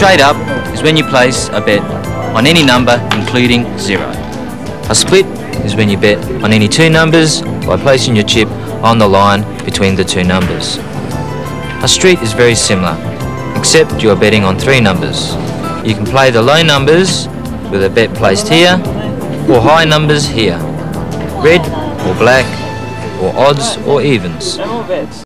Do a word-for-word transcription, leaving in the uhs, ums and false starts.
straight up is when you place a bet on any number including zero. A split is when you bet on any two numbers by placing your chip on the line between the two numbers. A street is very similar, except you are betting on three numbers. You can play the low numbers with a bet placed here, or high numbers here, red or black, or odds or evens.